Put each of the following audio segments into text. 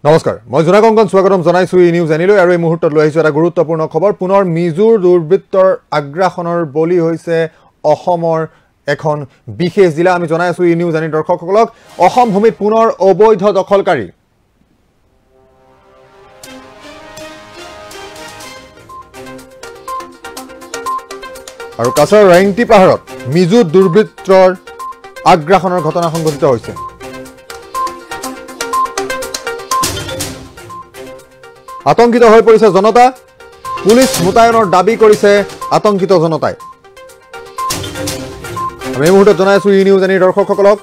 নমস্কাৰ মই জোনা কংকন স্বাগতম জনাইছো ই নিউজ এনিলৈ আৰু এই মুহূৰ্তত লৈ আহিছো এটা গুৰুত্বপূৰ্ণ খবৰ পুনৰ মিজুৰ দুৰ্বৃত্তৰ আগ্ৰাসনৰ বলি হৈছে অসমৰ এখন বিশেষ জিলা আমি জনাইছো ই নিউজ এনি দৰ্শকসকলক অসম ভূমিত পুনৰ অবৈধ দখলকাৰী আৰু কাছাৰ ৰাংটি পাহাৰত মিজু দুৰ্বৃত্তৰ আগ্ৰাসনৰ ঘটনা সংঘটিত হৈছে আতংকিত হৈ পৰিছে জনতা পুলিচ মুতায়নৰ দাবী কৰিছে আতংকিত জনতাই আমি এই মুহূৰ্তত জনাইছো ই নিউজ এনি দৰ্শকসকলক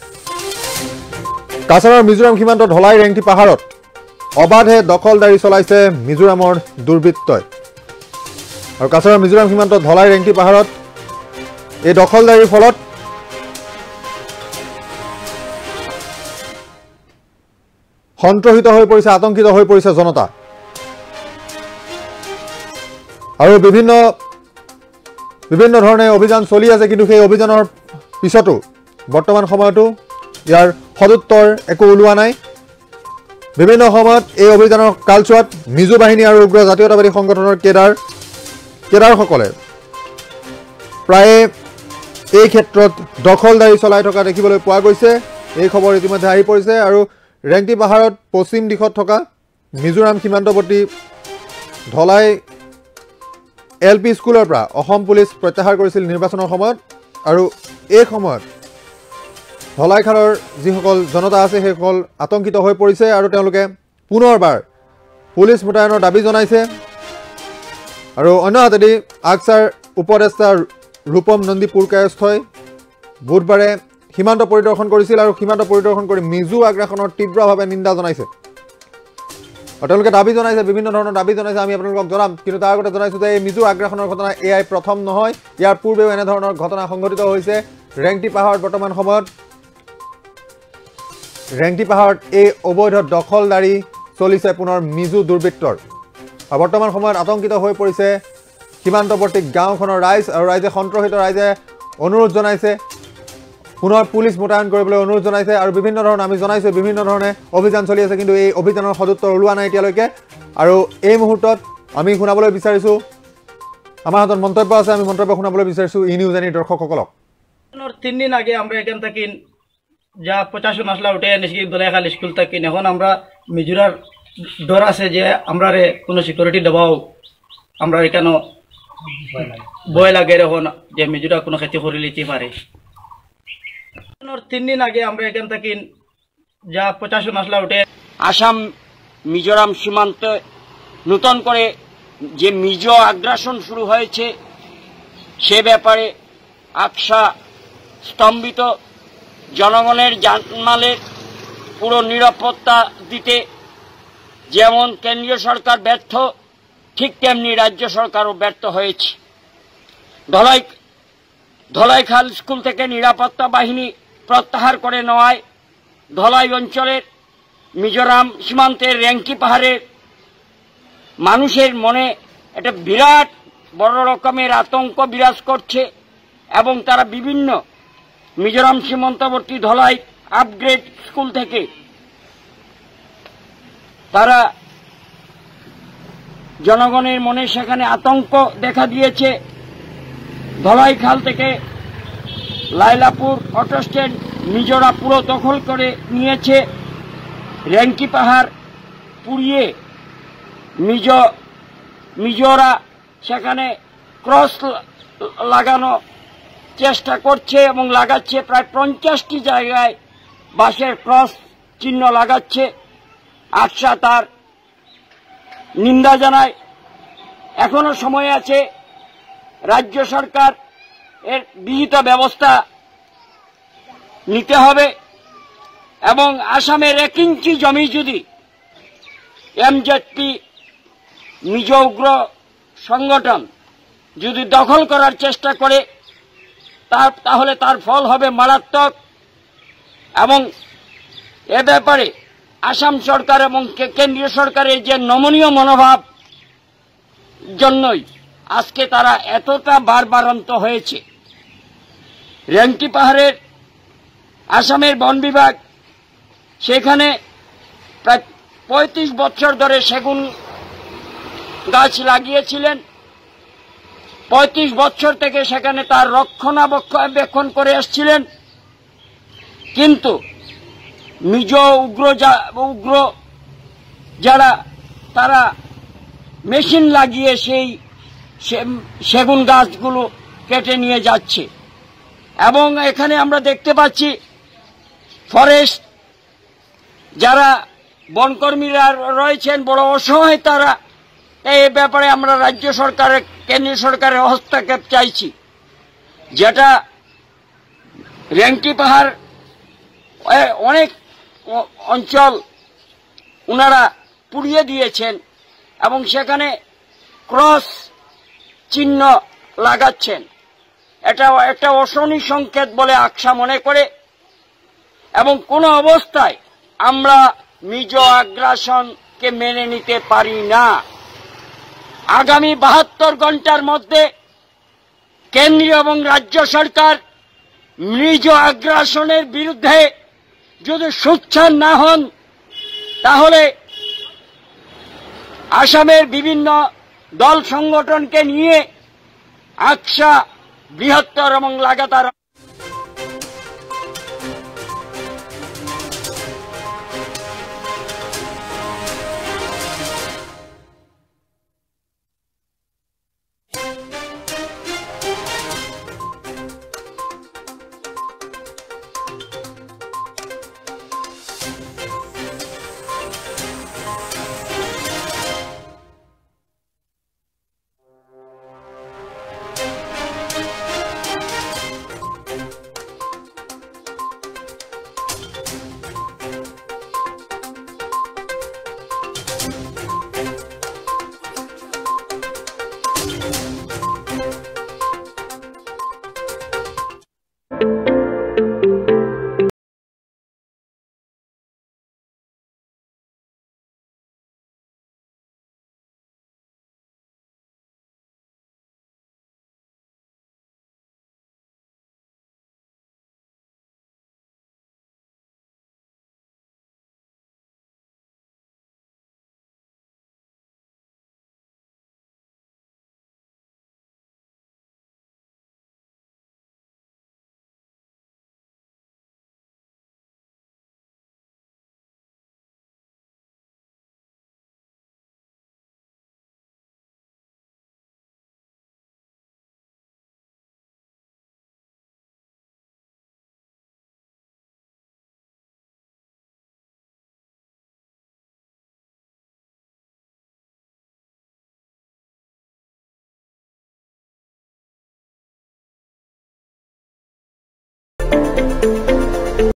কাছাৰৰ মিজোৰাম সীমান্ত ঢলাই ৰেংটি পাহাৰত অবাধে দখলদাৰী চলাইছে মিজোৰামৰ দুৰ্বৃত্তই আৰু কাছাৰৰ মিজোৰাম সীমান্ত ঢলাই ৰেংটি পাহাৰত এই দখলদাৰীৰ ফলত সন্ত্ৰহিত হৈ পৰিছে আতংকিত হৈ পৰিছে জনতা আৰু বিভিন্ন ধৰণে অভিযান চলি আছে কিন্তু সেই অভিযানৰ পিছতো বৰ্তমান সময়তো ইয়াৰ সদুত্তৰ একো ওলোৱা নাই বিভিন্ন সময়ত এই অভিযানৰ কালচোৱাত মিজো বাহিনী আৰু উগ্ৰ জাতীয়তাবাদী সংগঠনৰ কেডাৰসকলে প্ৰায় এই ক্ষেত্ৰত দখলদাৰী চলাই থকা দেখিবলৈ পোৱা গৈছে এই খবৰ ইতিমধ্যে আহি পৰিছে আৰু ৰেংটি পাহাৰত পশ্চিম দিশত থকা মিজোৰাম সীমান্তৱৰ্তী ঢলাই LP স্কুলৰ পৰা অসম পুলিচ প্ৰত্যাহাৰ কৰিছিল নিৰ্বাচনৰ সময়ত আৰু এই সময়ত ঢলাইখালৰ যিসকল জনতা আছে সেইসকল আতংকিত হৈ পৰিছে আৰু তেওঁলোকে পুনৰবাৰ পুলিচ মুতায়নৰ দাবী জনাইছে আৰু অন্যহাতেদি আকছাৰ উপদেষ্টা ৰূপম নন্দী পুৰকায়স্থই বুধবাৰে সীমান্ত পৰিদৰ্শন কৰিছিল আৰু সীমান্ত পৰিদৰ্শন কৰি মিজু আগ্ৰাসনৰ তীব্ৰভাৱে নিন্দা জনাইছে আৰু তেওঁলোকে দাবী জনাইছে বিভিন্ন ধৰণৰ দাবী জনাইছে আমি আপোনালোকক জনাম কিন্তু তাৰ আগতে জনাইছো যে এই মিজু আগ্ৰাসনৰ ঘটনা এয়াই প্ৰথম নহয় ইয়াৰ পূৰ্বেও এনে ধৰণৰ ঘটনা সংঘটিত হৈছে ৰেংটি পাহাৰত বৰ্তমান সময়ত ৰেংটি পাহাৰত এই অবৈধ দখলদাৰী চলিছে পুনৰ মিজু দুৰ্বৃত্তৰ আৰু বৰ্তমান সময়ত আতংকিত হৈ পৰিছে সীমান্তৱৰ্তী গাঁওখনৰ ৰাইজ আৰু ৰাইজে সন্ত্ৰহিত ৰাইজে অনুৰোধ জনাইছে পুনৰ পুলিচ মুতায়ন কৰিবলৈ অনুৰোধ জনাইছে আৰু বিভিন্ন ধৰণৰ আমি জনাইছো বিভিন্ন ধৰণে অভিযান চলি আছে কিন্তু এই অভিযানৰ সদুত্তৰ ওলোৱা নাই এতিয়ালৈকে আৰু এই মুহূৰ্তত আমি শুনাবলৈ বিচাৰিছো আমাৰ হাতত মন্তব্য আছে আমি মন্তব্য শুনাবলৈ বিচাৰিছো ই নিউজ এনি দৰ্শকসকলক 3 দিন আগে আমরা এখান থেকে যা 50 মাসলা উঠে এনেছি দোলাইখাল স্কুল থেকে এখন আমরা মিজোরার ডর আছে যে আমরা কোনো সিকিউরিটি দেওয়াও আমরা এখানে ভয় লাগে এখন যে মিজোরা কোনো ক্ষতি করে নিতে পারে 3 দিন আগে আমরা এখান থেকে যা 50 মাসলা উঠে আসাম মিজোরাম সীমান্ত নতুন করে যে মিজো আগ্রাসন শুরু হয়েছে সে ব্যাপারে আকসা স্তম্ভিত জনগণের জানমালের পুরো নিরাপত্তা দিতে যেমন কেন্দ্রীয় সরকার ব্যর্থ ঠিক তেমনি রাজ্য সরকারও ব্যর্থ হয়েছে ধলাইখাল স্কুল থেকে নিরাপত্তা বাহিনী প্রত্যাহার করে নেওয়ায় ধলাই অঞ্চলের মিজোরাম সীমান্তের রেংটি পাহাড়ের মানুষের মনে একটা বিরাট বড় রকমের আতঙ্ক বিরাজ করছে এবং তারা বিভিন্ন মিজোরাম সীমান্তবর্তী ধলাই আপগ্রেড স্কুল থেকে তারা জনগণের মনে সেখানে আতঙ্ক দেখা দিয়েছে ধলাইখাল থেকে লাইলাপুর অটো স্ট্যান্ড মিজোরা পুরো দখল করে নিয়েছে রেংটি পাহাড় পুড়িয়ে মিজোরা সেখানে ক্রস লাগানো চেষ্টা করছে এবং লাগাচ্ছে প্রায় 50টি জায়গায় বাঁশের ক্রস চিহ্ন লাগাচ্ছে আকসা তার নিন্দা জানায় এখনো সময় আছে রাজ্য সরকার এর বিহিত ব্যবস্থা নিতে হবে এবং আসামের 1 ইঞ্চি জমি যদি এমজেডপি মিজো উগ্র সংগঠন যদি দখল করার চেষ্টা করে তাহলে তার ফল হবে মারাত্মক এবং এ ব্যাপারে আসাম সরকার এবং কেন্দ্রীয় সরকারের যে নমনীয় মনোভাব জন্যই আজকে তারা এতটা বারবারন্ত হয়েছে রেংটি পাহাড়ের আসামের বন বিভাগ সেখানে প্রায় 35 বছর ধরে সেগুন গাছ লাগিয়েছিলেন। 35 বছর থেকে সেখানে তার রক্ষণাবেক্ষণ করে আসছিলেন, কিন্তু নিজ উগ্র যারা তারা মেশিন লাগিয়ে সেই সেগুন গাছগুলো কেটে নিয়ে যাচ্ছে। এবং এখানে আমরা দেখতে পাচ্ছি ফরেস্ট যারা বনকর্মীরা রয়েছেন বড় অসহায়, তারা এই ব্যাপারে আমরা রাজ্য সরকারের কেন্দ্রীয় সরকারের হস্তক্ষেপ চাইছি, যেটা রেংটি পাহাড় অনেক অঞ্চল ওনারা পুড়িয়ে দিয়েছেন এবং সেখানে ক্রস চিহ্ন লাগাচ্ছেন। এটা একটা অশনি সংকেত বলে আকসা মনে করে, এবং কোনো অবস্থায় আমরা নিজ আগ্রাসনকে মেনে নিতে পারি না। আগামী 72 ঘন্টার মধ্যে কেন্দ্রীয় এবং রাজ্য সরকার নিজ আগ্রাসনের বিরুদ্ধে যদি সোচ্চার না হন, তাহলে আসামের বিভিন্ন দল সংগঠনকে নিয়ে আকসা বৃহত্তর এবং লাগাতার